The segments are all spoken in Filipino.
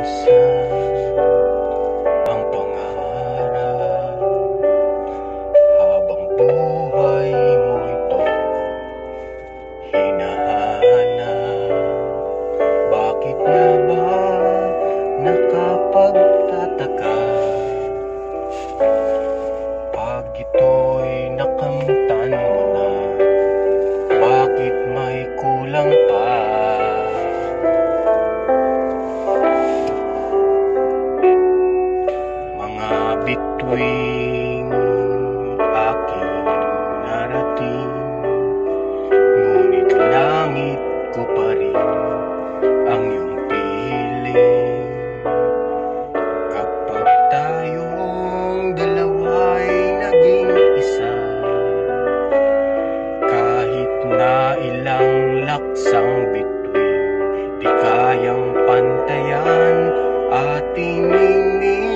nauubusan ang pangarap habang buhay mo ito hinahanap. Bakit na ba nakapagtataka pag ito'y nakamtan mo na? Bakit may kulang pa? Mga bituing aking narating, ngunit langit ko pa rin ang iyong piling. Kapag tayong dalawa'y naging isa, kahit na ilang laksang bituin, di kayang pantayan ating ningning.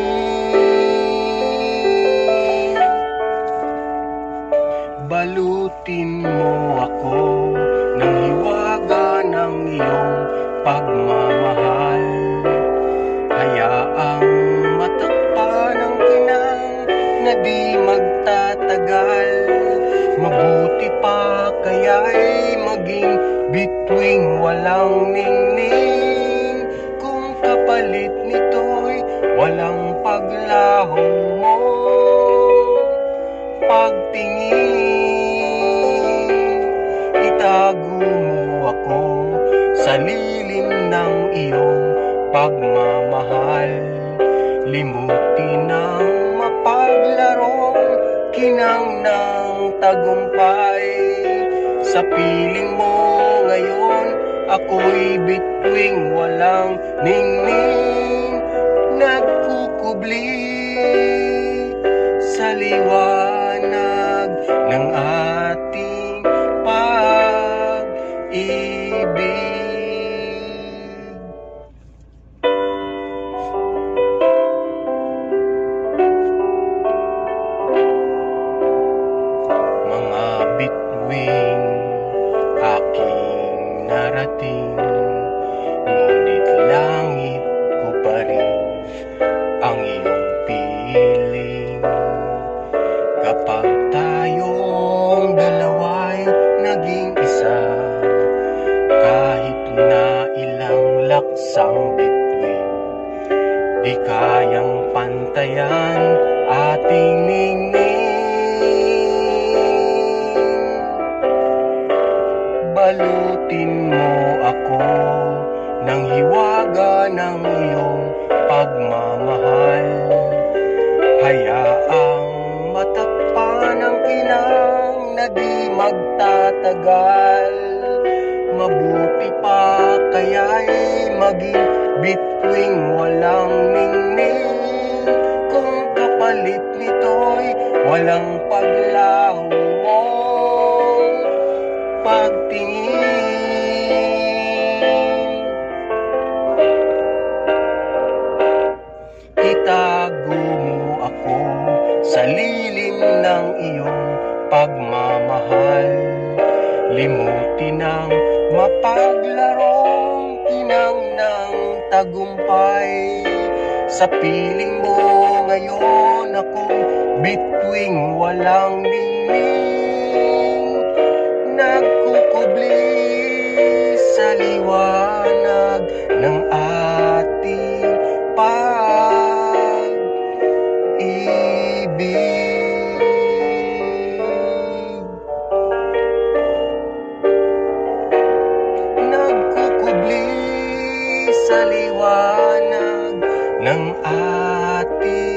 Balutin mo ako ng hiwaga ng iyong pagmamahal. Hayaang matakpan ang kinang na di magtatagal. Mabuti pa kaya'y maging bituing walang ningning, kung kapalit nito'y walang paglaho mo pagtingin. Itago mo ako sa lilim ng iyong pagmamahal. Limutin ang mapaglarong kinang ng tagumpay. Sa piling mo ngayon, ako'y bituing walang ningning, nagkukubli sa liwanag ng ating pag-ibig. Mga bituing aking narating, ngunit langit ko pa rin ang iyong piling. Kapag tayong dalawa'y naging isa, kahit na ilang laksang bituin, di kayang pantayan ating ningning. Balutin mo ako ng hiwaga ng iyong pagmamahal. Hayaang matakpan ang kinang na di magtatagal. Mabuti pa kaya'y maging bituing walang ningning, kung kapalit nito'y walang paglaho mo pagtingin. Itago mo ako sa lilim ng iyong pagmamahal. Limutin ang mapaglarong kinang ng tagumpay. Sa piling mo ngayon, ako'y bituing walang ningning, nagkukubli sa liwanag ng ating pag-ibig. Nagkukubli sa liwanag ng ating